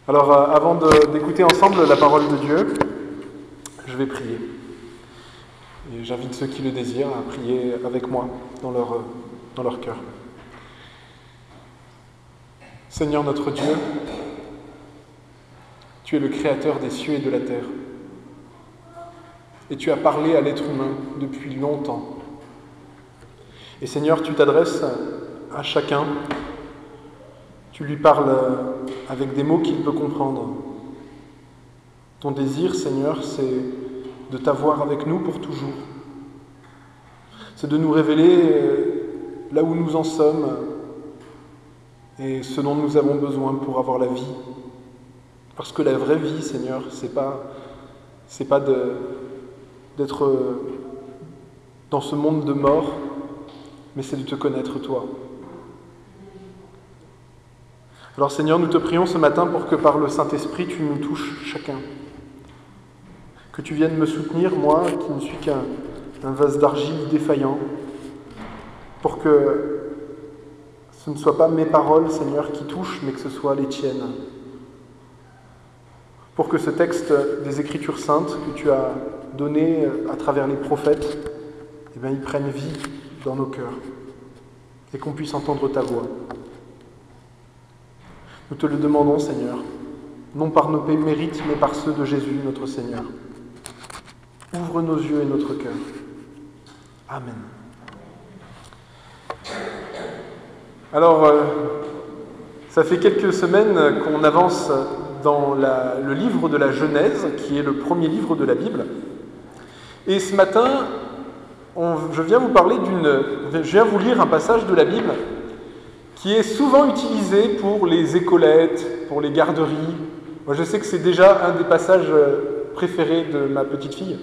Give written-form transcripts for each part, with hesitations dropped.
Alors, avant d'écouter ensemble la parole de Dieu, je vais prier. Et j'invite ceux qui le désirent à prier avec moi dans leur cœur. Seigneur notre Dieu, tu es le Créateur des cieux et de la terre. Et tu as parlé à l'être humain depuis longtemps. Et Seigneur, tu t'adresses à chacun. Tu lui parles avec des mots qu'il peut comprendre. Ton désir, Seigneur, c'est de t'avoir avec nous pour toujours. C'est de nous révéler là où nous en sommes et ce dont nous avons besoin pour avoir la vie. Parce que la vraie vie, Seigneur, c'est pas d'être dans ce monde de mort, mais c'est de te connaître toi. Alors Seigneur, nous te prions ce matin pour que par le Saint-Esprit, tu nous touches chacun. Que tu viennes me soutenir, moi, qui ne suis qu'un vase d'argile défaillant, pour que ce ne soit pas mes paroles, Seigneur, qui touchent, mais que ce soit les tiennes. Pour que ce texte des Écritures saintes que tu as donné à travers les prophètes, il prenne vie dans nos cœurs et qu'on puisse entendre ta voix. Nous te le demandons, Seigneur, non par nos mérites, mais par ceux de Jésus, notre Seigneur. Ouvre nos yeux et notre cœur. Amen. Alors, ça fait quelques semaines qu'on avance dans le livre de la Genèse, qui est le premier livre de la Bible. Et ce matin, je viens vous lire un passage de la Bible qui est souvent utilisé pour les écolettes, pour les garderies. Moi, je sais que c'est déjà un des passages préférés de ma petite fille.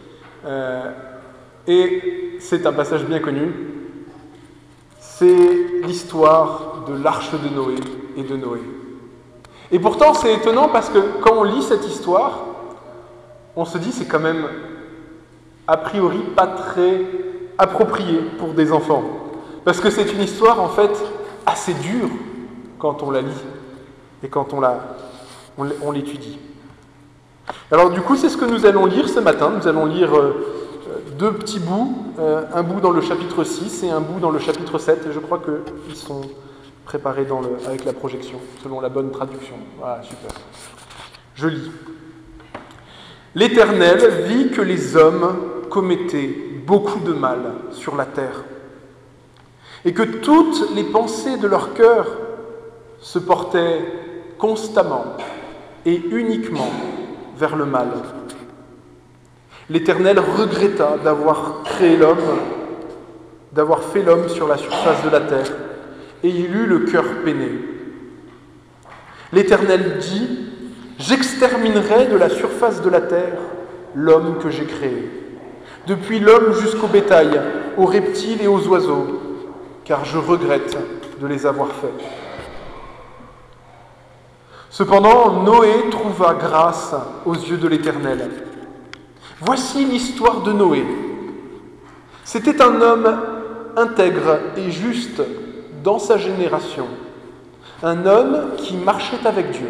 Et c'est un passage bien connu. C'est l'histoire de l'arche de Noé et de Noé. Et pourtant, c'est étonnant parce que quand on lit cette histoire, on se dit c'est quand même a priori pas très approprié pour des enfants. Parce que c'est une histoire en fait assez dure quand on la lit et quand on l'étudie. Alors du coup, c'est ce que nous allons lire ce matin. Nous allons lire deux petits bouts, un bout dans le chapitre 6 et un bout dans le chapitre 7. Et je crois qu'ils sont préparés avec la projection, selon la bonne traduction. Voilà, super. Je lis. L'Éternel vit que les hommes commettaient beaucoup de mal sur la terre, et que toutes les pensées de leur cœur se portaient constamment et uniquement vers le mal. L'Éternel regretta d'avoir créé l'homme, d'avoir fait l'homme sur la surface de la terre, et il eut le cœur peiné. L'Éternel dit : j'exterminerai de la surface de la terre l'homme que j'ai créé, depuis l'homme jusqu'au bétail, aux reptiles et aux oiseaux, car je regrette de les avoir faits. Cependant, Noé trouva grâce aux yeux de l'Éternel. Voici l'histoire de Noé. C'était un homme intègre et juste dans sa génération, un homme qui marchait avec Dieu.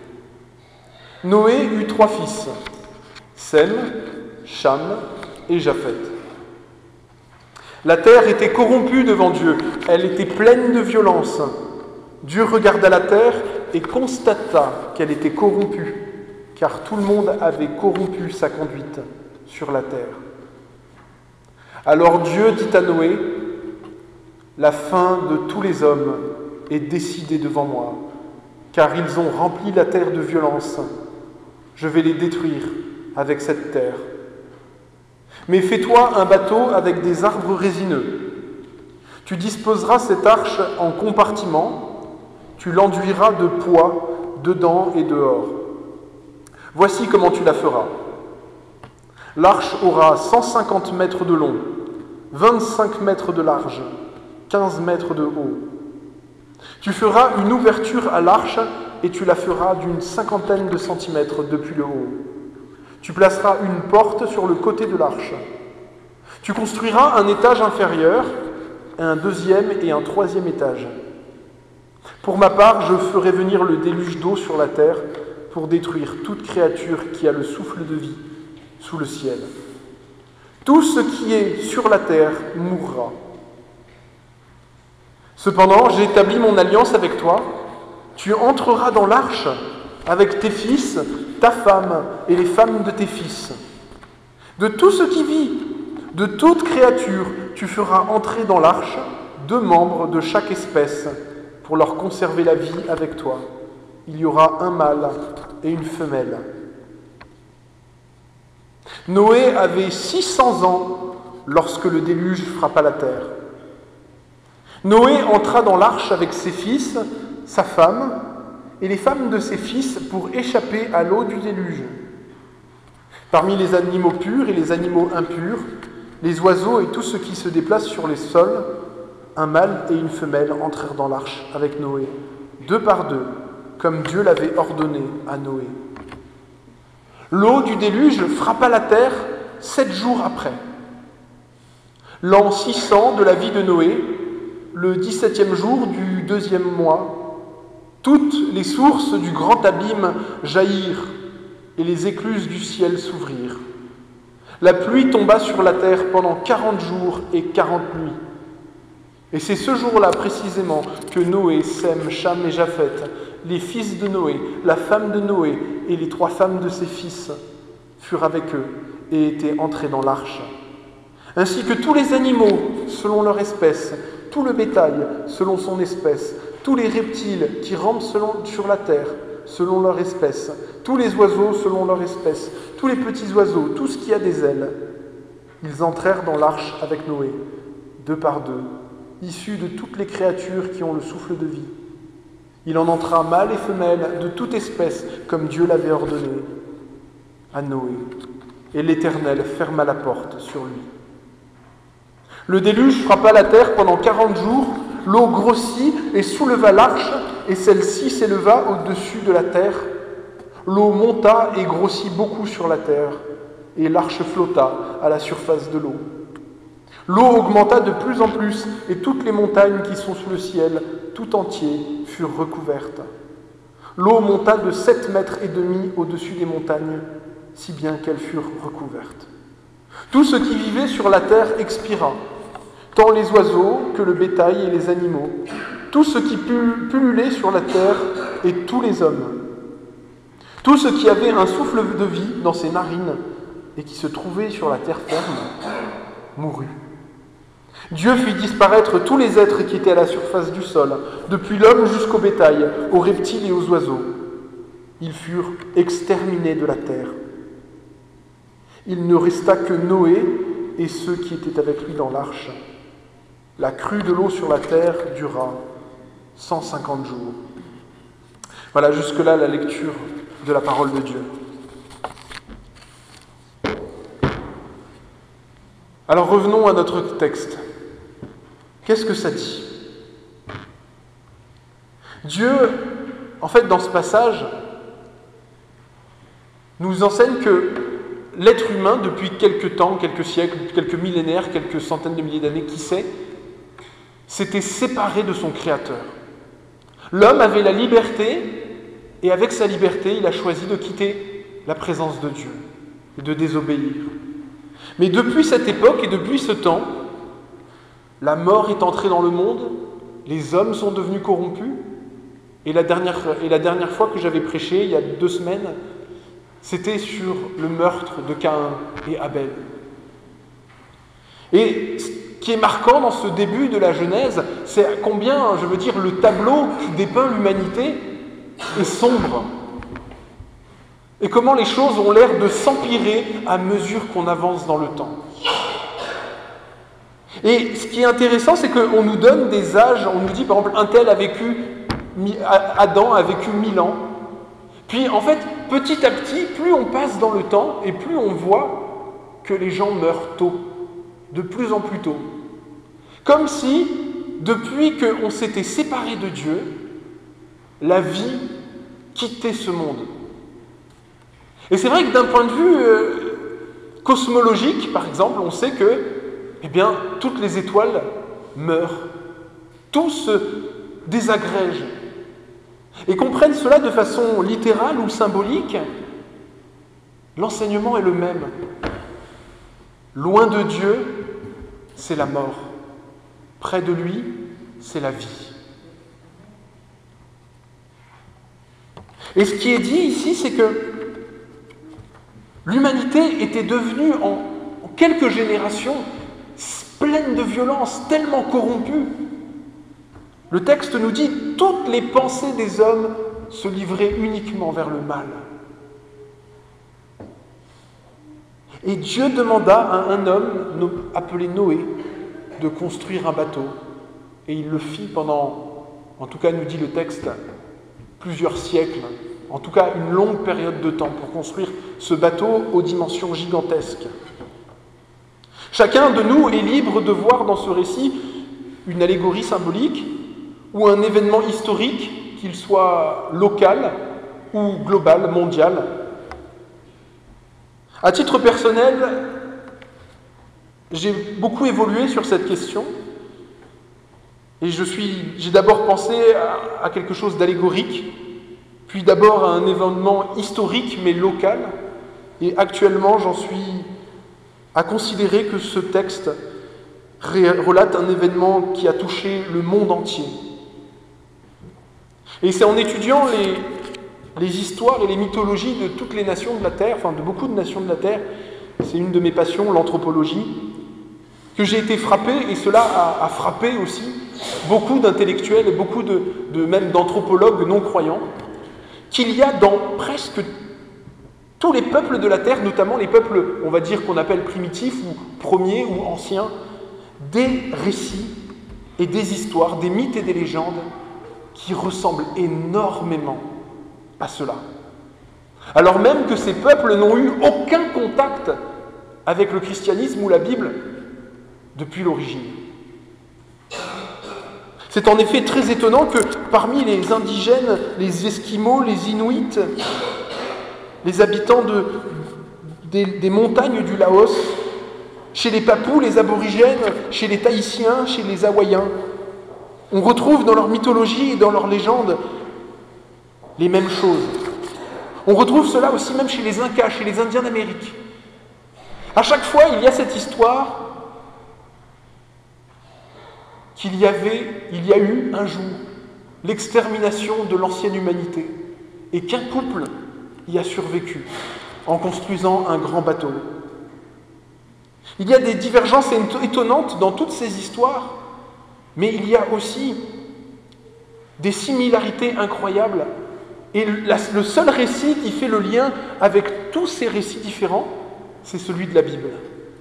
Noé eut 3 fils, Sem, Cham et Japheth. La terre était corrompue devant Dieu, elle était pleine de violence. Dieu regarda la terre et constata qu'elle était corrompue, car tout le monde avait corrompu sa conduite sur la terre. Alors Dieu dit à Noé : la fin de tous les hommes est décidée devant moi, car ils ont rempli la terre de violence. Je vais les détruire avec cette terre. Mais fais-toi un bateau avec des arbres résineux. Tu disposeras cette arche en compartiments, tu l'enduiras de pois dedans et dehors. Voici comment tu la feras. L'arche aura 150 mètres de long, 25 mètres de large, 15 mètres de haut. Tu feras une ouverture à l'arche et tu la feras d'une 50aine de centimètres depuis le haut. Tu placeras une porte sur le côté de l'arche. Tu construiras un étage inférieur, un 2e et un 3e étage. Pour ma part, je ferai venir le déluge d'eau sur la terre pour détruire toute créature qui a le souffle de vie sous le ciel. Tout ce qui est sur la terre mourra. Cependant, j'ai établi mon alliance avec toi. Tu entreras dans l'arche avec tes fils, ta femme et les femmes de tes fils. De tout ce qui vit, de toute créature, tu feras entrer dans l'arche 2 membres de chaque espèce pour leur conserver la vie avec toi. Il y aura un mâle et une femelle. Noé avait 600 ans lorsque le déluge frappa la terre. Noé entra dans l'arche avec ses fils, sa femme et les femmes de ses fils pour échapper à l'eau du déluge. Parmi les animaux purs et les animaux impurs, les oiseaux et tout ce qui se déplace sur les sols, un mâle et une femelle entrèrent dans l'arche avec Noé, 2 par 2, comme Dieu l'avait ordonné à Noé. L'eau du déluge frappa la terre 7 jours après. L'an 600 de la vie de Noé, le 17e jour du 2e mois, toutes les sources du grand abîme jaillirent et les écluses du ciel s'ouvrirent. La pluie tomba sur la terre pendant 40 jours et 40 nuits. Et c'est ce jour-là précisément que Noé, Sem, Cham et Japheth, les fils de Noé, la femme de Noé et les 3 femmes de ses fils furent avec eux et étaient entrés dans l'arche. Ainsi que tous les animaux selon leur espèce, tout le bétail selon son espèce, tous les reptiles qui rampent sur la terre selon leur espèce, tous les oiseaux selon leur espèce, tous les petits oiseaux, tout ce qui a des ailes. Ils entrèrent dans l'arche avec Noé, 2 par 2, issus de toutes les créatures qui ont le souffle de vie. Il en entra mâle et femelle de toute espèce, comme Dieu l'avait ordonné à Noé. Et l'Éternel ferma la porte sur lui. Le déluge frappa la terre pendant 40 jours, l'eau grossit et souleva l'arche, et celle-ci s'éleva au-dessus de la terre. L'eau monta et grossit beaucoup sur la terre, et l'arche flotta à la surface de l'eau. L'eau augmenta de plus en plus, et toutes les montagnes qui sont sous le ciel, tout entier, furent recouvertes. L'eau monta de 7,5 mètres au-dessus des montagnes, si bien qu'elles furent recouvertes. Tout ce qui vivait sur la terre expira, tant les oiseaux que le bétail et les animaux, tout ce qui pullulait sur la terre et tous les hommes. Tout ce qui avait un souffle de vie dans ses narines et qui se trouvait sur la terre ferme, mourut. Dieu fit disparaître tous les êtres qui étaient à la surface du sol, depuis l'homme jusqu'au bétail, aux reptiles et aux oiseaux. Ils furent exterminés de la terre. Il ne resta que Noé et ceux qui étaient avec lui dans l'arche. La crue de l'eau sur la terre dura 150 jours. Voilà, jusque-là la lecture de la parole de Dieu. Alors revenons à notre texte. Qu'est-ce que ça dit ? Dieu, en fait, dans ce passage, nous enseigne que l'être humain, depuis quelques temps, quelques siècles, quelques millénaires, quelques centaines de milliers d'années, qui sait, s'était séparé de son Créateur. L'homme avait la liberté, et avec sa liberté, il a choisi de quitter la présence de Dieu et de désobéir. Mais depuis cette époque et depuis ce temps, la mort est entrée dans le monde, les hommes sont devenus corrompus, et la dernière fois que j'avais prêché, il y a 2 semaines, c'était sur le meurtre de Caïn et Abel. Et ce qui est marquant dans ce début de la Genèse, c'est combien, le tableau qui dépeint l'humanité est sombre. Et comment les choses ont l'air de s'empirer à mesure qu'on avance dans le temps. Et ce qui est intéressant, c'est qu'on nous donne des âges, on nous dit par exemple, Adam a vécu 1000 ans. Puis en fait, petit à petit, plus on passe dans le temps et plus on voit que les gens meurent tôt, de plus en plus tôt. Comme si, depuis qu'on s'était séparé de Dieu, la vie quittait ce monde. Et c'est vrai que d'un point de vue cosmologique, par exemple, on sait que toutes les étoiles meurent. Tout se désagrège. Et qu'on prenne cela de façon littérale ou symbolique, l'enseignement est le même. Loin de Dieu, c'est la mort. Près de lui, c'est la vie. Et ce qui est dit ici, c'est que l'humanité était devenue en quelques générations pleine de violence, tellement corrompue. Le texte nous dit « toutes les pensées des hommes se livraient uniquement vers le mal ». Et Dieu demanda à un homme appelé Noé de construire un bateau. Et il le fit pendant, en tout cas nous dit le texte, plusieurs siècles, en tout cas une longue période de temps pour construire ce bateau aux dimensions gigantesques. Chacun de nous est libre de voir dans ce récit une allégorie symbolique ou un événement historique, qu'il soit local ou global, mondial. À titre personnel, j'ai beaucoup évolué sur cette question et j'ai d'abord pensé à quelque chose d'allégorique, puis d'abord à un événement historique mais local, et actuellement j'en suis à considérer que ce texte relate un événement qui a touché le monde entier. Et c'est en étudiant les histoires et les mythologies de toutes les nations de la Terre, enfin de beaucoup de nations de la Terre, c'est une de mes passions, l'anthropologie, que j'ai été frappé, et cela a frappé aussi beaucoup d'intellectuels et beaucoup même d'anthropologues non-croyants, qu'il y a dans presque tous les peuples de la Terre, notamment les peuples, on va dire, qu'on appelle primitifs ou premiers ou anciens, des récits et des histoires, des mythes et des légendes qui ressemblent énormément à cela. Alors même que ces peuples n'ont eu aucun contact avec le christianisme ou la Bible depuis l'origine. C'est en effet très étonnant que parmi les indigènes, les Esquimaux, les Inuits, les habitants des montagnes du Laos, chez les Papous, les Aborigènes, chez les Tahitiens, chez les Hawaïens, on retrouve dans leur mythologie et dans leurs légendes les mêmes choses. On retrouve cela aussi même chez les Incas, chez les Indiens d'Amérique. À chaque fois, il y a cette histoire qu'il y a eu un jour l'extermination de l'ancienne humanité et qu'un couple y a survécu en construisant un grand bateau. Il y a des divergences étonnantes dans toutes ces histoires, mais il y a aussi des similarités incroyables. Et le seul récit qui fait le lien avec tous ces récits différents, c'est celui de la Bible.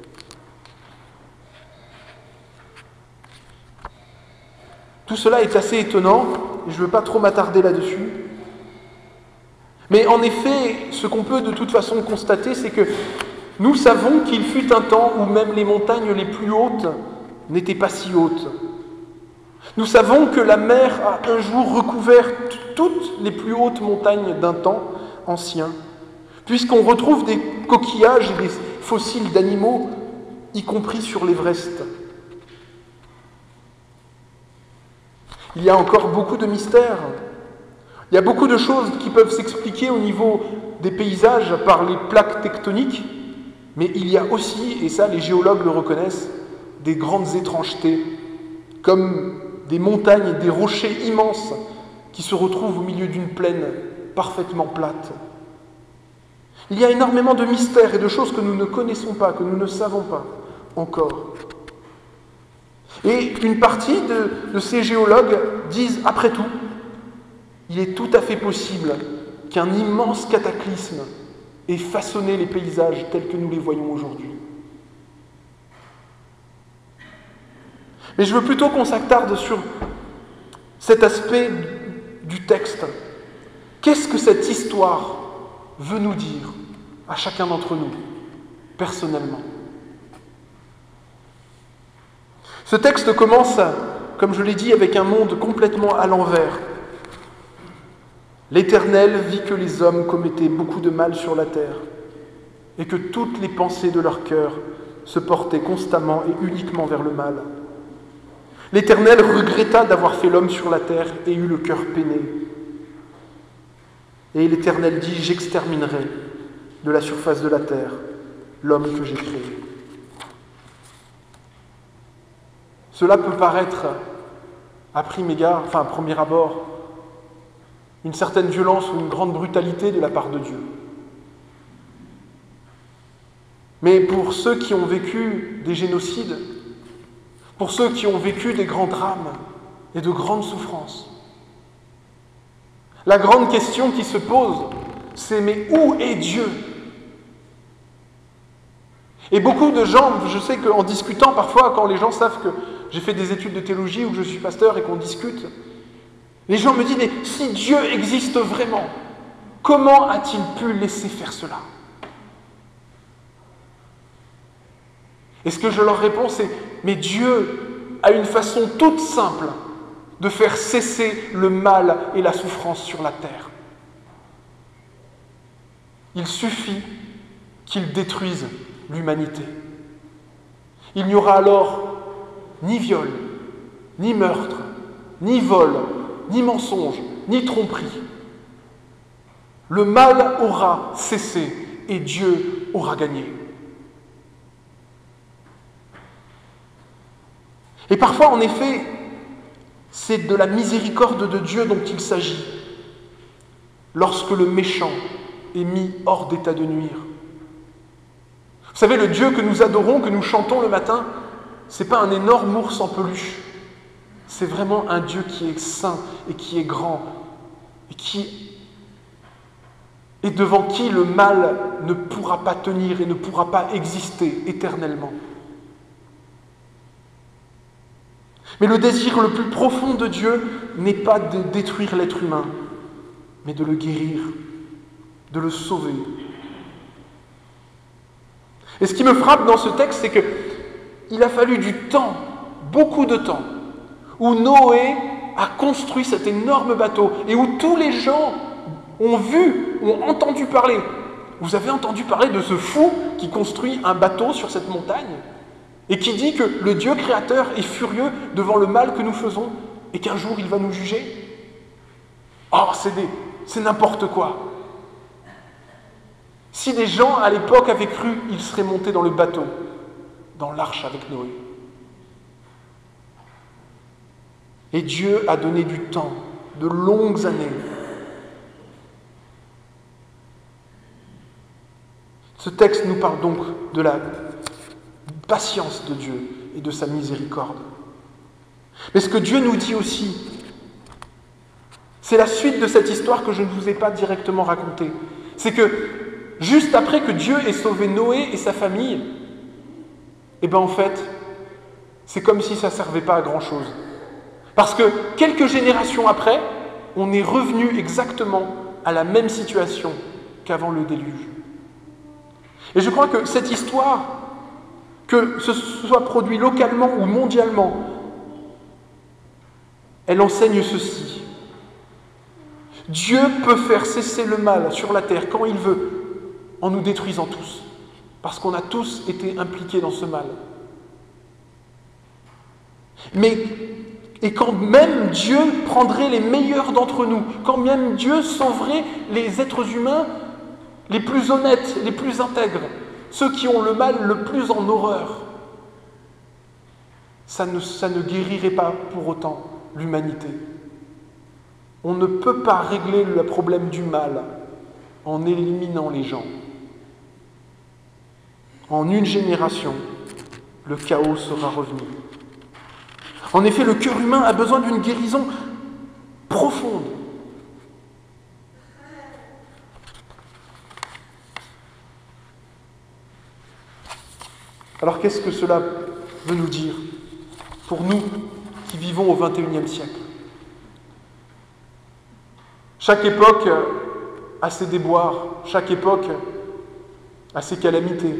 Tout cela est assez étonnant, et je ne veux pas trop m'attarder là-dessus. Mais en effet, ce qu'on peut de toute façon constater, c'est que nous savons qu'il fut un temps où même les montagnes les plus hautes n'étaient pas si hautes. Nous savons que la mer a un jour recouvert toutes les plus hautes montagnes d'un temps ancien, puisqu'on retrouve des coquillages et des fossiles d'animaux, y compris sur l'Everest. Il y a encore beaucoup de mystères. Il y a beaucoup de choses qui peuvent s'expliquer au niveau des paysages par les plaques tectoniques, mais il y a aussi, et ça les géologues le reconnaissent, des grandes étrangetés, comme des montagnes et des rochers immenses qui se retrouvent au milieu d'une plaine parfaitement plate. Il y a énormément de mystères et de choses que nous ne connaissons pas, que nous ne savons pas encore. Et une partie de ces géologues disent, après tout, il est tout à fait possible qu'un immense cataclysme ait façonné les paysages tels que nous les voyons aujourd'hui. Mais je veux plutôt qu'on s'attarde sur cet aspect du texte. Qu'est-ce que cette histoire veut nous dire à chacun d'entre nous, personnellement? Ce texte commence, comme je l'ai dit, avec un monde complètement à l'envers. L'Éternel vit que les hommes commettaient beaucoup de mal sur la terre et que toutes les pensées de leur cœur se portaient constamment et uniquement vers le mal. L'Éternel regretta d'avoir fait l'homme sur la terre et eut le cœur peiné. Et l'Éternel dit, j'exterminerai de la surface de la terre l'homme que j'ai créé. Cela peut paraître, à premier abord, une certaine violence ou une grande brutalité de la part de Dieu. Mais pour ceux qui ont vécu des génocides, pour ceux qui ont vécu des grands drames et de grandes souffrances, la grande question qui se pose, c'est mais où est Dieu ? Et beaucoup de gens, je sais qu'en discutant parfois, quand les gens savent que j'ai fait des études de théologie ou que je suis pasteur et qu'on discute, les gens me disent, mais si Dieu existe vraiment, comment a-t-il pu laisser faire cela ? Et ce que je leur réponds, c'est, mais Dieu a une façon toute simple de faire cesser le mal et la souffrance sur la terre. Il suffit qu'il détruise l'humanité. Il n'y aura alors ni viol, ni meurtre, ni vol, ni mensonge, ni tromperie. Le mal aura cessé et Dieu aura gagné. Et parfois, en effet, c'est de la miséricorde de Dieu dont il s'agit, lorsque le méchant est mis hors d'état de nuire. Vous savez, le Dieu que nous adorons, que nous chantons le matin, ce n'est pas un énorme ours en peluche. C'est vraiment un Dieu qui est saint et qui est grand et devant qui le mal ne pourra pas tenir et ne pourra pas exister éternellement. Mais le désir le plus profond de Dieu n'est pas de détruire l'être humain, mais de le guérir, de le sauver. Et ce qui me frappe dans ce texte, c'est qu'il a fallu du temps, beaucoup de temps, où Noé a construit cet énorme bateau et où tous les gens ont entendu parler. Vous avez entendu parler de ce fou qui construit un bateau sur cette montagne et qui dit que le Dieu créateur est furieux devant le mal que nous faisons et qu'un jour il va nous juger? Oh, c'est n'importe quoi. Si des gens à l'époque avaient cru, ils seraient montés dans le bateau, dans l'arche avec Noé. Et Dieu a donné du temps, de longues années. Ce texte nous parle donc de la patience de Dieu et de sa miséricorde. Mais ce que Dieu nous dit aussi, c'est la suite de cette histoire que je ne vous ai pas directement racontée. C'est que juste après que Dieu ait sauvé Noé et sa famille, en fait, c'est comme si ça ne servait pas à grand-chose. Parce que quelques générations après, on est revenu exactement à la même situation qu'avant le déluge. Et je crois que cette histoire, que ce soit produit localement ou mondialement, elle enseigne ceci. Dieu peut faire cesser le mal sur la terre quand il veut, en nous détruisant tous, parce qu'on a tous été impliqués dans ce mal. Et quand même Dieu prendrait les meilleurs d'entre nous, quand même Dieu sauverait les êtres humains les plus honnêtes, les plus intègres, ceux qui ont le mal le plus en horreur, ça ne guérirait pas pour autant l'humanité. On ne peut pas régler le problème du mal en éliminant les gens. En une génération, le chaos sera revenu. En effet, le cœur humain a besoin d'une guérison profonde. Alors qu'est-ce que cela veut nous dire pour nous qui vivons au XXIe siècle? Chaque époque a ses déboires, chaque époque a ses calamités.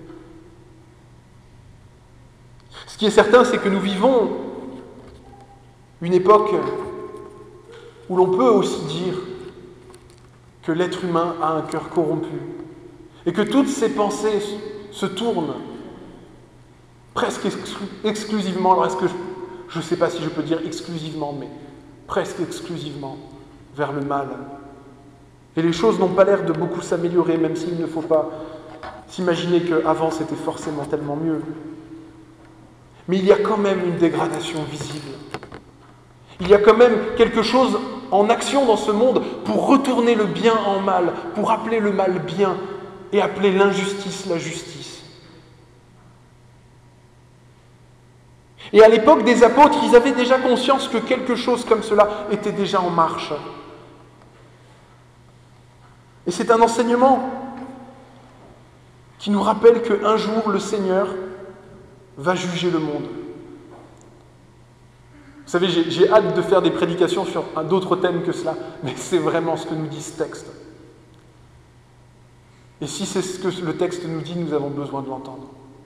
Ce qui est certain, c'est que nous vivons une époque où l'on peut aussi dire que l'être humain a un cœur corrompu et que toutes ses pensées se tournent presque exclusivement, alors est-ce que je ne sais pas si je peux dire exclusivement, mais presque exclusivement vers le mal. Et les choses n'ont pas l'air de beaucoup s'améliorer, même s'il ne faut pas s'imaginer qu'avant c'était forcément tellement mieux. Mais il y a quand même une dégradation visible. Il y a quand même quelque chose en action dans ce monde pour retourner le bien en mal, pour appeler le mal bien et appeler l'injustice la justice. Et à l'époque des apôtres, ils avaient déjà conscience que quelque chose comme cela était déjà en marche. Et c'est un enseignement qui nous rappelle qu'un jour le Seigneur va juger le monde. Vous savez, j'ai hâte de faire des prédications sur d'autres thèmes que cela, mais c'est vraiment ce que nous dit ce texte. Et si c'est ce que le texte nous dit, nous avons besoin de l'entendre.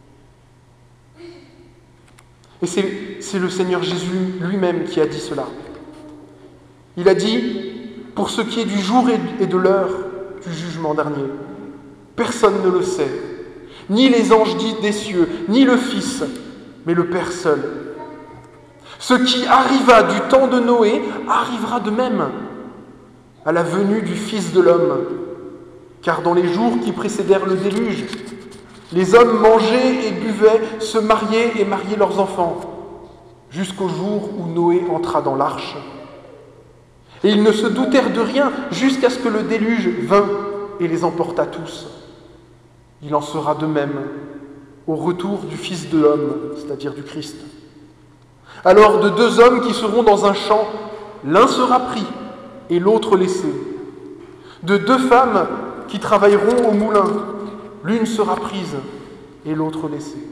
Et c'est le Seigneur Jésus lui-même qui a dit cela. Il a dit, pour ce qui est du jour et de l'heure du jugement dernier, personne ne le sait, ni les anges dits des cieux, ni le Fils, mais le Père seul. Ce qui arriva du temps de Noé arrivera de même à la venue du Fils de l'homme. Car dans les jours qui précédèrent le déluge, les hommes mangeaient et buvaient, se mariaient et mariaient leurs enfants, jusqu'au jour où Noé entra dans l'arche. Et ils ne se doutèrent de rien jusqu'à ce que le déluge vînt et les emporta tous. Il en sera de même au retour du Fils de l'homme, c'est-à-dire du Christ. Alors de deux hommes qui seront dans un champ, l'un sera pris et l'autre laissé. De deux femmes qui travailleront au moulin, l'une sera prise et l'autre laissée.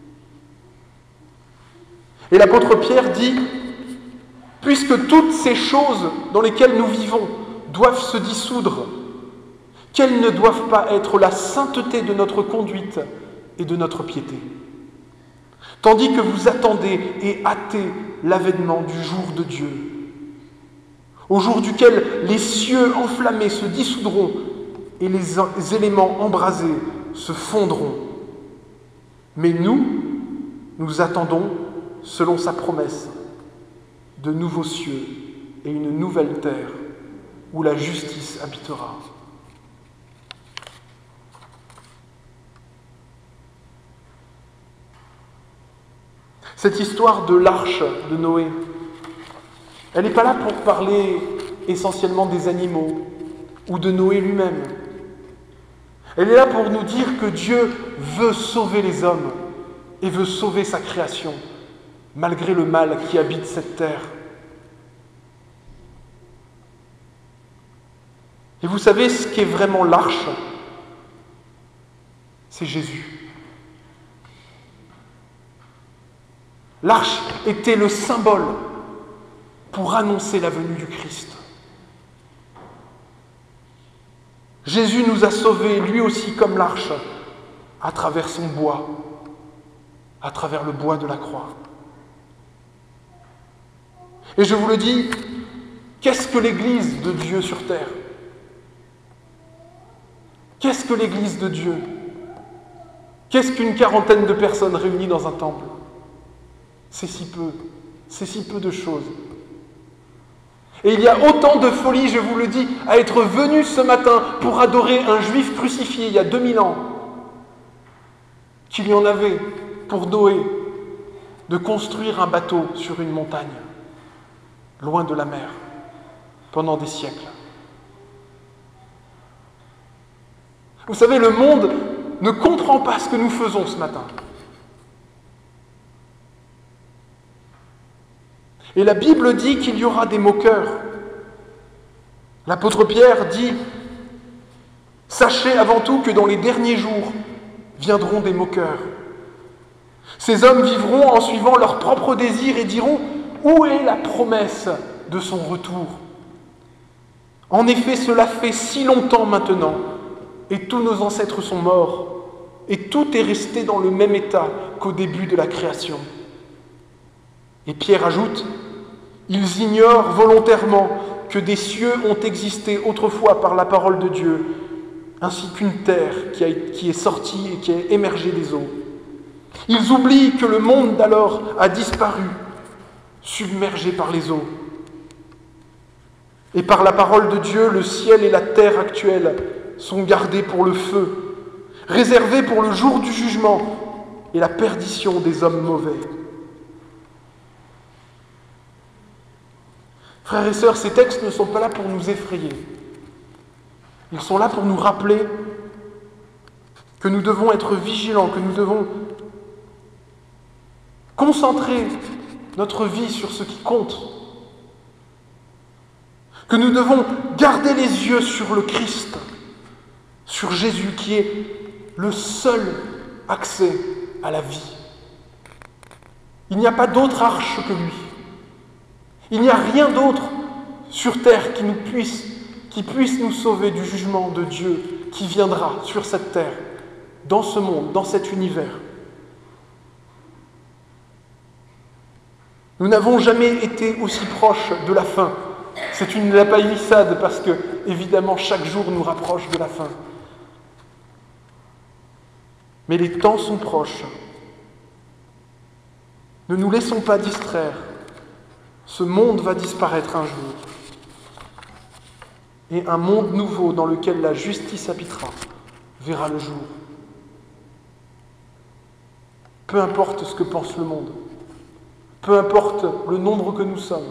Et l'apôtre Pierre dit, puisque toutes ces choses dans lesquelles nous vivons doivent se dissoudre, quelles ne doivent pas être la sainteté de notre conduite et de notre piété, tandis que vous attendez et hâtez l'avènement du jour de Dieu, au jour duquel les cieux enflammés se dissoudront et les éléments embrasés se fondront. Mais nous attendons, selon sa promesse, de nouveaux cieux et une nouvelle terre où la justice habitera. Cette histoire de l'arche de Noé, elle n'est pas là pour parler essentiellement des animaux ou de Noé lui-même. Elle est là pour nous dire que Dieu veut sauver les hommes et veut sauver sa création, malgré le mal qui habite cette terre. Et vous savez ce qu'est vraiment l'arche ? C'est Jésus. L'arche était le symbole pour annoncer la venue du Christ. Jésus nous a sauvés, lui aussi comme l'arche, à travers son bois, à travers le bois de la croix. Et je vous le dis, qu'est-ce que l'Église de Dieu sur terre ? Qu'est-ce que l'Église de Dieu ? Qu'est-ce qu'une quarantaine de personnes réunies dans un temple ? C'est si peu de choses. Et il y a autant de folie, je vous le dis, à être venu ce matin pour adorer un juif crucifié il y a 2000 ans, qu'il y en avait pour Noé de construire un bateau sur une montagne, loin de la mer, pendant des siècles. Vous savez, le monde ne comprend pas ce que nous faisons ce matin. Et la Bible dit qu'il y aura des moqueurs. L'apôtre Pierre dit « Sachez avant tout que dans les derniers jours viendront des moqueurs. Ces hommes vivront en suivant leurs propres désirs et diront « Où est la promesse de son retour ?» En effet, cela fait si longtemps maintenant, et tous nos ancêtres sont morts, et tout est resté dans le même état qu'au début de la création. Et Pierre ajoute « Ils ignorent volontairement que des cieux ont existé autrefois par la parole de Dieu, ainsi qu'une terre qui est sortie et qui est émergée des eaux. Ils oublient que le monde d'alors a disparu, submergé par les eaux. Et par la parole de Dieu, le ciel et la terre actuelle sont gardés pour le feu, réservés pour le jour du jugement et la perdition des hommes mauvais. Frères et sœurs, ces textes ne sont pas là pour nous effrayer. Ils sont là pour nous rappeler que nous devons être vigilants, que nous devons concentrer notre vie sur ce qui compte, que nous devons garder les yeux sur le Christ, sur Jésus qui est le seul accès à la vie. Il n'y a pas d'autre arche que lui. Il n'y a rien d'autre sur terre qui puisse nous sauver du jugement de Dieu qui viendra sur cette terre, dans ce monde, dans cet univers. Nous n'avons jamais été aussi proches de la fin. C'est une lapalissade parce que, évidemment, chaque jour nous rapproche de la fin. Mais les temps sont proches. Ne nous laissons pas distraire. Ce monde va disparaître un jour. Et un monde nouveau dans lequel la justice habitera verra le jour. Peu importe ce que pense le monde, peu importe le nombre que nous sommes,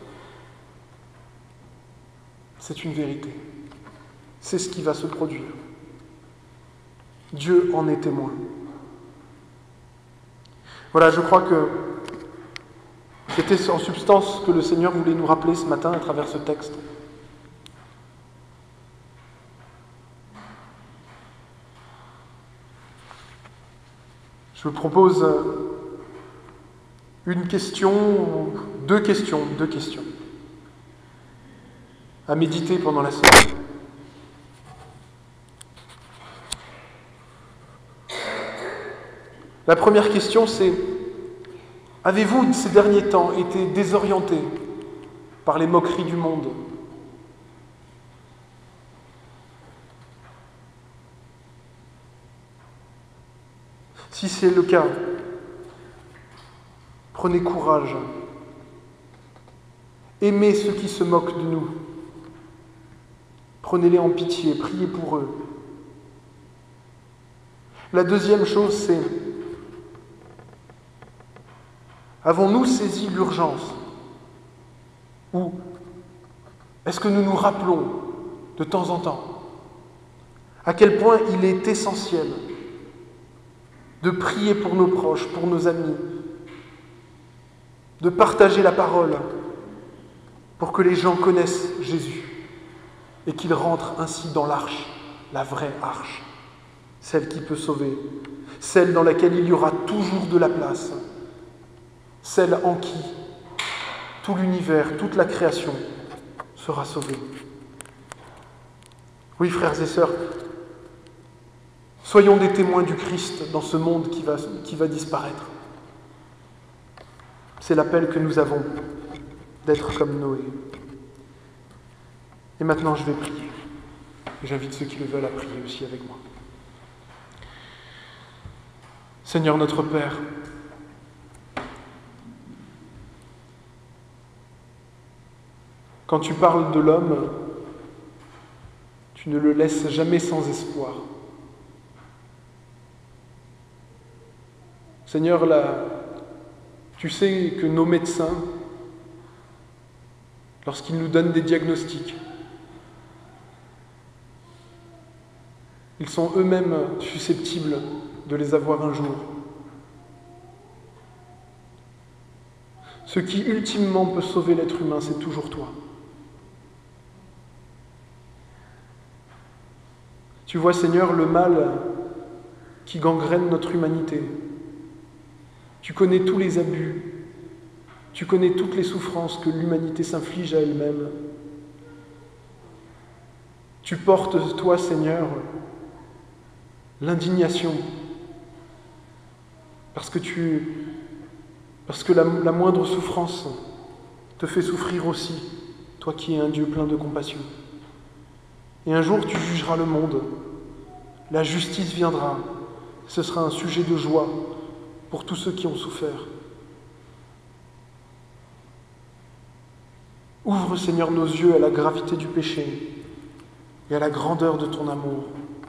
c'est une vérité. C'est ce qui va se produire. Dieu en est témoin. Voilà, je crois que c'était en substance ce que le Seigneur voulait nous rappeler ce matin à travers ce texte. Je vous propose une question, deux questions à méditer pendant la semaine. La première question, c'est: avez-vous, ces derniers temps, été désorienté par les moqueries du monde ? Si c'est le cas, prenez courage. Aimez ceux qui se moquent de nous. Prenez-les en pitié, priez pour eux. La deuxième chose, c'est: avons-nous saisi l'urgence ? Ou est-ce que nous nous rappelons de temps en temps à quel point il est essentiel de prier pour nos proches, pour nos amis, de partager la parole pour que les gens connaissent Jésus et qu'ils rentrent ainsi dans l'arche, la vraie arche, celle qui peut sauver, celle dans laquelle il y aura toujours de la place, celle en qui tout l'univers, toute la création sera sauvée. Oui, frères et sœurs, soyons des témoins du Christ dans ce monde qui va disparaître. C'est l'appel que nous avons d'être comme Noé. Et maintenant, je vais prier. Et j'invite ceux qui le veulent à prier aussi avec moi. Seigneur notre Père, quand tu parles de l'homme, tu ne le laisses jamais sans espoir. Seigneur, tu sais que nos médecins, lorsqu'ils nous donnent des diagnostics, ils sont eux-mêmes susceptibles de les avoir un jour. Ce qui ultimement peut sauver l'être humain, c'est toujours toi. Tu vois, Seigneur, le mal qui gangrène notre humanité. Tu connais tous les abus, tu connais toutes les souffrances que l'humanité s'inflige à elle-même. Tu portes, toi, Seigneur, l'indignation, parce que la moindre souffrance te fait souffrir aussi, toi qui es un Dieu plein de compassion. Et un jour, tu jugeras le monde, la justice viendra, ce sera un sujet de joie pour tous ceux qui ont souffert. Ouvre, Seigneur, nos yeux à la gravité du péché et à la grandeur de ton amour.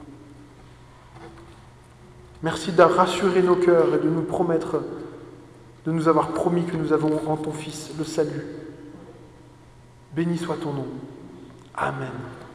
Merci de rassurer nos cœurs et de nous promettre, de nous avoir promis que nous avons en ton Fils le salut. Béni soit ton nom. Amen.